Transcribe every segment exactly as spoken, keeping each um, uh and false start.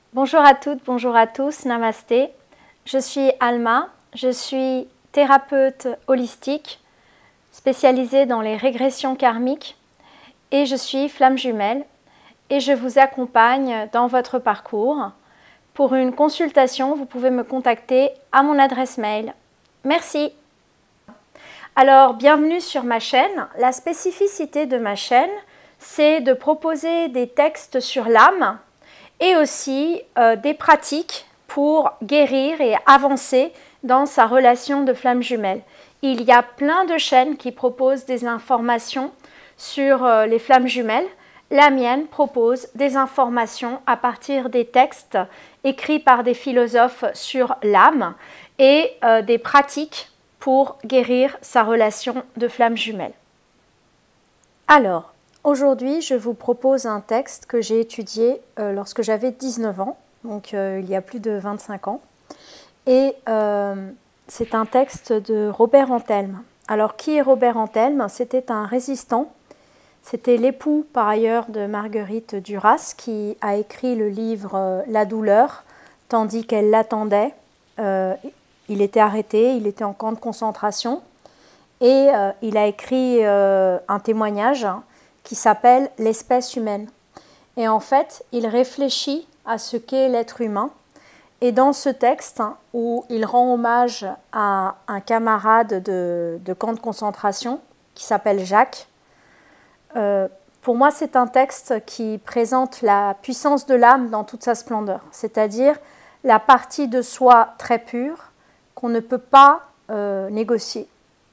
Bonjour à toutes, bonjour à tous, namasté. Je suis Alma, je suis thérapeute holistique spécialisée dans les régressions karmiques et je suis flamme jumelle et je vous accompagne dans votre parcours. Pour une consultation, vous pouvez me contacter à mon adresse mail. Merci. Alors, bienvenue sur ma chaîne. La spécificité de ma chaîne, c'est de proposer des textes sur l'âme et aussi euh, des pratiques pour guérir et avancer dans sa relation de flamme jumelle. Il y a plein de chaînes qui proposent des informations sur euh, les flammes jumelles. La mienne propose des informations à partir des textes écrits par des philosophes sur l'âme et euh, des pratiques pour guérir sa relation de flamme jumelle. Alors, aujourd'hui, je vous propose un texte que j'ai étudié euh, lorsque j'avais dix-neuf ans, donc euh, il y a plus de vingt-cinq ans. Et euh, c'est un texte de Robert Antelme. Alors, qui est Robert Antelme? C'était un résistant. C'était l'époux, par ailleurs, de Marguerite Duras, qui a écrit le livre euh, La douleur, tandis qu'elle l'attendait. Euh, il était arrêté, il était en camp de concentration. Et euh, il a écrit euh, un témoignage qui s'appelle « L'espèce humaine ». Et en fait, il réfléchit à ce qu'est l'être humain. Et dans ce texte, où il rend hommage à un camarade de, de camp de concentration qui s'appelle Jacques, euh, pour moi, c'est un texte qui présente la puissance de l'âme dans toute sa splendeur, c'est-à-dire la partie de soi très pure qu'on ne peut pas euh, négocier.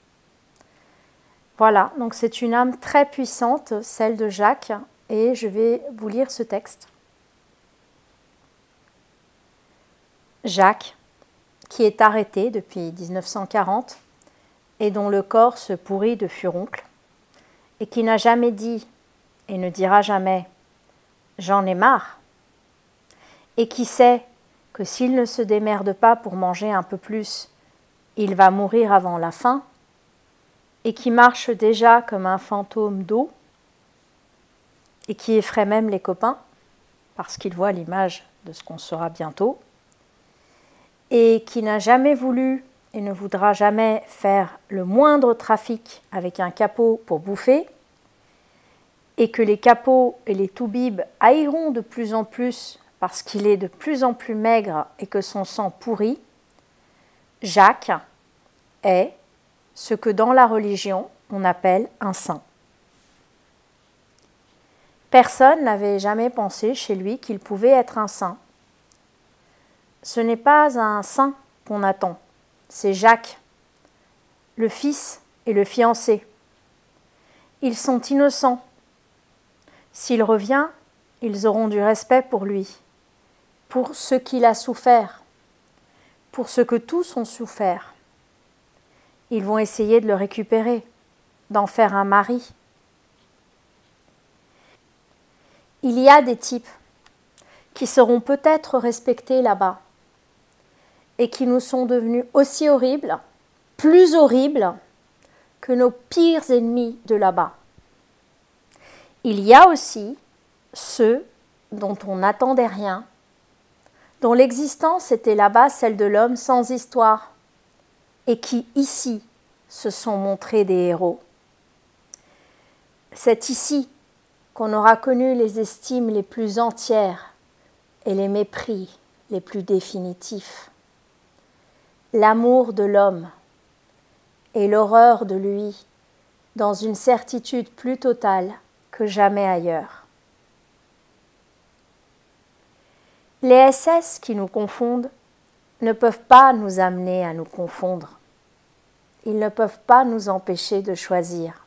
Voilà, donc c'est une âme très puissante, celle de Jacques, et je vais vous lire ce texte. Jacques, qui est arrêté depuis mille neuf cent quarante et dont le corps se pourrit de furoncles, et qui n'a jamais dit et ne dira jamais « j'en ai marre », et qui sait que s'il ne se démerde pas pour manger un peu plus, il va mourir avant la faim, et qui marche déjà comme un fantôme d'eau, et qui effraie même les copains, parce qu'il voit l'image de ce qu'on sera bientôt, et qui n'a jamais voulu et ne voudra jamais faire le moindre trafic avec un capot pour bouffer, et que les capots et les toubibs haïront de plus en plus parce qu'il est de plus en plus maigre et que son sang pourrit, Jacques est ce que dans la religion on appelle un saint. Personne n'avait jamais pensé chez lui qu'il pouvait être un saint. Ce n'est pas un saint qu'on attend, c'est Jacques, le fils et le fiancé. Ils sont innocents. S'il revient, ils auront du respect pour lui, pour ce qu'il a souffert, pour ce que tous ont souffert. Ils vont essayer de le récupérer, d'en faire un mari. Il y a des types qui seront peut-être respectés là-bas et qui nous sont devenus aussi horribles, plus horribles que nos pires ennemis de là-bas. Il y a aussi ceux dont on n'attendait rien, dont l'existence était là-bas celle de l'homme sans histoire, et qui, ici, se sont montrés des héros. C'est ici qu'on aura connu les estimes les plus entières et les mépris les plus définitifs. L'amour de l'homme et l'horreur de lui dans une certitude plus totale que jamais ailleurs. Les S S qui nous confondent ne peuvent pas nous amener à nous confondre. Ils ne peuvent pas nous empêcher de choisir.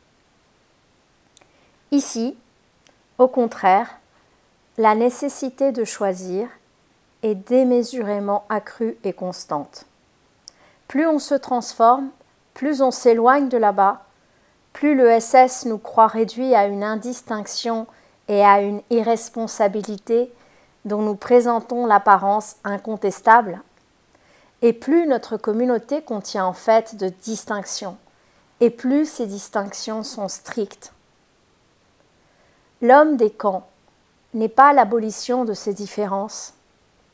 Ici, au contraire, la nécessité de choisir est démesurément accrue et constante. Plus on se transforme, plus on s'éloigne de là-bas, plus le S S nous croit réduits à une indistinction et à une irresponsabilité dont nous présentons l'apparence incontestable, et plus notre communauté contient en fait de distinctions, et plus ces distinctions sont strictes. L'homme des camps n'est pas l'abolition de ces différences,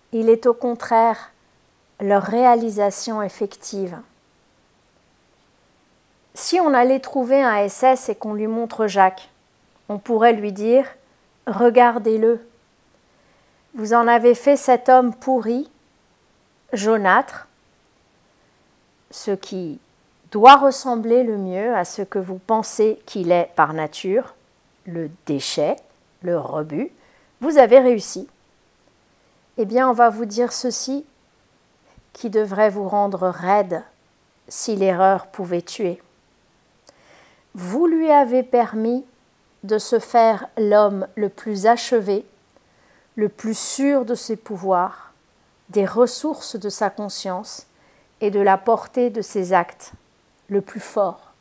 il est au contraire leur réalisation effective. Si on allait trouver un S S et qu'on lui montre Jacques, on pourrait lui dire « Regardez-le, vous en avez fait cet homme pourri, jaunâtre, ce qui doit ressembler le mieux à ce que vous pensez qu'il est par nature, le déchet, le rebut, vous avez réussi. Eh bien, on va vous dire ceci qui devrait vous rendre raide si l'erreur pouvait tuer. Vous lui avez permis de se faire l'homme le plus achevé, le plus sûr de ses pouvoirs, des ressources de sa conscience et de la portée de ses actes, le plus fort.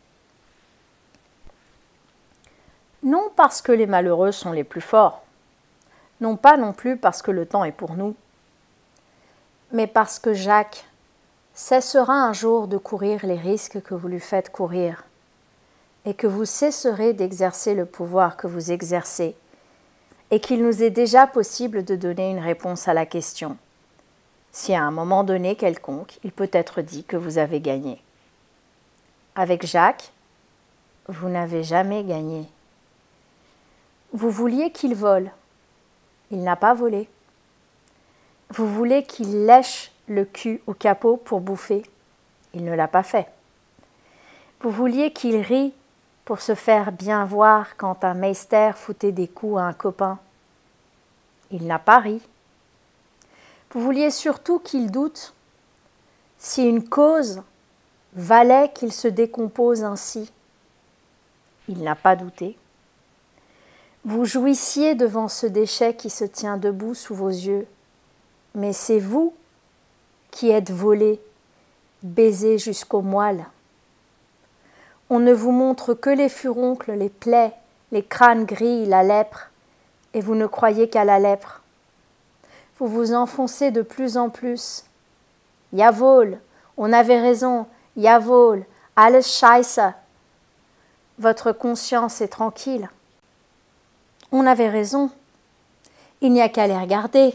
Non parce que les malheureux sont les plus forts, non pas non plus parce que le temps est pour nous, mais parce que Jacques cessera un jour de courir les risques que vous lui faites courir et que vous cesserez d'exercer le pouvoir que vous exercez et qu'il nous est déjà possible de donner une réponse à la question. Si à un moment donné quelconque, il peut être dit que vous avez gagné. Avec Jacques, vous n'avez jamais gagné. Vous vouliez qu'il vole, il n'a pas volé. Vous voulez qu'il lèche le cul au capot pour bouffer, il ne l'a pas fait. Vous vouliez qu'il rie pour se faire bien voir quand un meister foutait des coups à un copain, il n'a pas ri. Vous vouliez surtout qu'il doute si une cause valait qu'il se décompose ainsi. Il n'a pas douté. Vous jouissiez devant ce déchet qui se tient debout sous vos yeux, mais c'est vous qui êtes volé, baisé jusqu'au moelle. On ne vous montre que les furoncles, les plaies, les crânes gris, la lèpre, et vous ne croyez qu'à la lèpre. Vous vous enfoncez de plus en plus. Jawohl, on avait raison, jawohl, alles scheiße. Votre conscience est tranquille. On avait raison, il n'y a qu'à les regarder.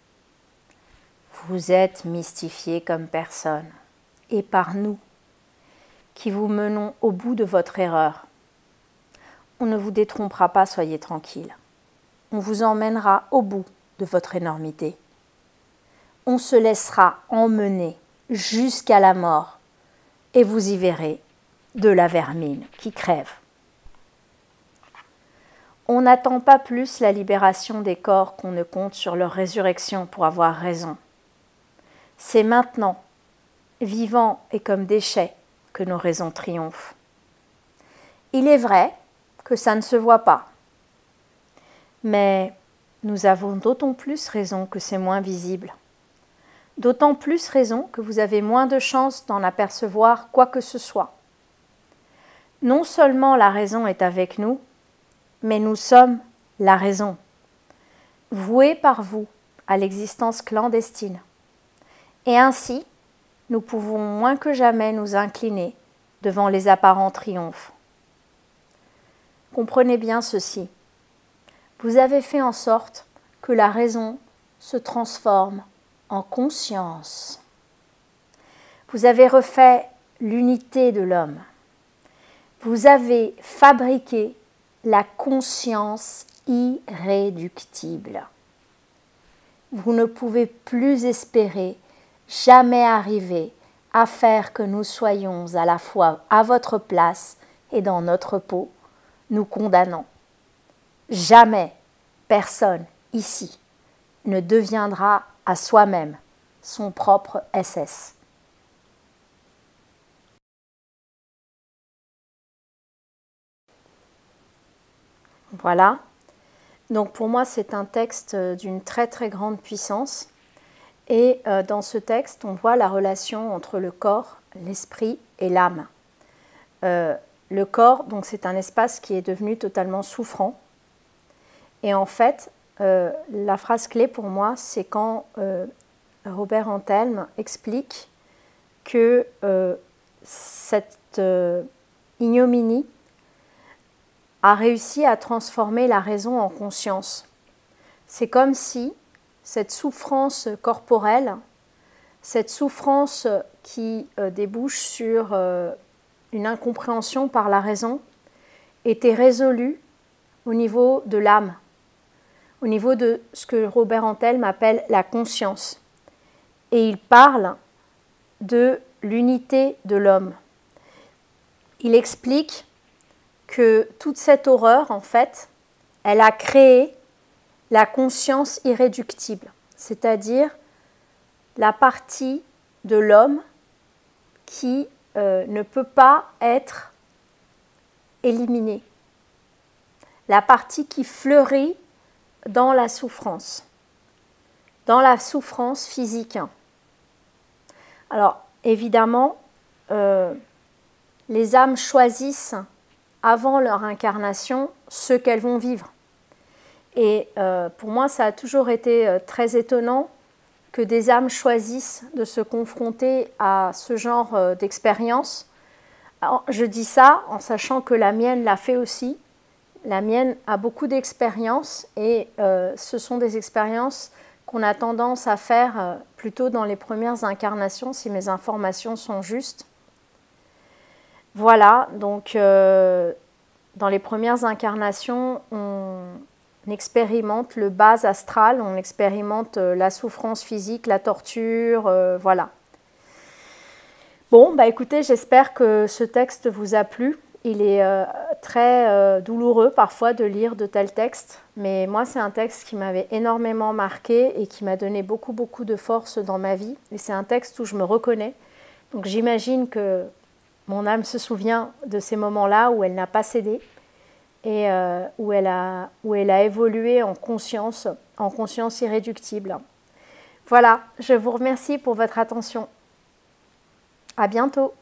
Vous êtes mystifié comme personne, et par nous, qui vous menons au bout de votre erreur. On ne vous détrompera pas, soyez tranquille. On vous emmènera au bout de votre énormité. On se laissera emmener jusqu'à la mort, et vous y verrez de la vermine qui crève. On n'attend pas plus la libération des corps qu'on ne compte sur leur résurrection pour avoir raison. C'est maintenant, vivants et comme déchets, que nos raisons triomphent. Il est vrai que ça ne se voit pas, mais nous avons d'autant plus raison que c'est moins visible, d'autant plus raison que vous avez moins de chances d'en apercevoir quoi que ce soit. Non seulement la raison est avec nous, mais nous sommes la raison, vouée par vous à l'existence clandestine. Et ainsi, nous pouvons moins que jamais nous incliner devant les apparents triomphes. Comprenez bien ceci. Vous avez fait en sorte que la raison se transforme en conscience. Vous avez refait l'unité de l'homme. Vous avez fabriqué la conscience irréductible. Vous ne pouvez plus espérer jamais arriver à faire que nous soyons à la fois à votre place et dans notre peau, nous condamnant. Jamais personne ici ne deviendra à soi-même son propre S S. Voilà. Donc pour moi, c'est un texte d'une très très grande puissance. Et euh, dans ce texte, on voit la relation entre le corps, l'esprit et l'âme. Euh, le corps, donc, c'est un espace qui est devenu totalement souffrant. Et en fait, euh, la phrase clé pour moi, c'est quand euh, Robert Antelme explique que euh, cette euh, ignominie a réussi à transformer la raison en conscience. C'est comme si cette souffrance corporelle, cette souffrance qui euh, débouche sur euh, une incompréhension par la raison, était résolue au niveau de l'âme, au niveau de ce que Robert Antelme appelle la conscience. Et il parle de l'unité de l'homme. Il explique que toute cette horreur, en fait, elle a créé la conscience irréductible, c'est-à-dire la partie de l'homme qui euh, ne peut pas être éliminée, la partie qui fleurit dans la souffrance, dans la souffrance physique. Alors, évidemment, euh, les âmes choisissent avant leur incarnation ce qu'elles vont vivre. Et euh, pour moi, ça a toujours été euh, très étonnant que des âmes choisissent de se confronter à ce genre euh, d'expérience. Je dis ça en sachant que la mienne l'a fait aussi. La mienne a beaucoup d'expériences et euh, ce sont des expériences qu'on a tendance à faire euh, plutôt dans les premières incarnations, si mes informations sont justes. Voilà, donc euh, dans les premières incarnations, on expérimente le bas astral, on expérimente euh, la souffrance physique, la torture, euh, voilà. Bon, bah écoutez, j'espère que ce texte vous a plu. Il est euh, très euh, douloureux parfois de lire de tels textes, mais moi c'est un texte qui m'avait énormément marqué et qui m'a donné beaucoup beaucoup de force dans ma vie. Et c'est un texte où je me reconnais. Donc j'imagine que mon âme se souvient de ces moments-là où elle n'a pas cédé et euh, où, elle a, où elle a évolué en conscience, en conscience irréductible. Voilà, je vous remercie pour votre attention. À bientôt.